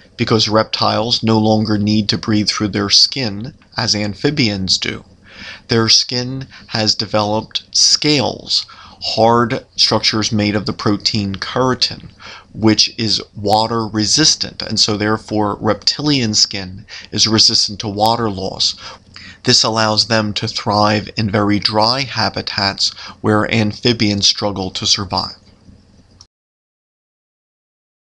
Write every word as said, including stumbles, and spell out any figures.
because reptiles no longer need to breathe through their skin as amphibians do. Their skin has developed scales, hard structures made of the protein keratin, which is water resistant, and so therefore reptilian skin is resistant to water loss. This allows them to thrive in very dry habitats where amphibians struggle to survive.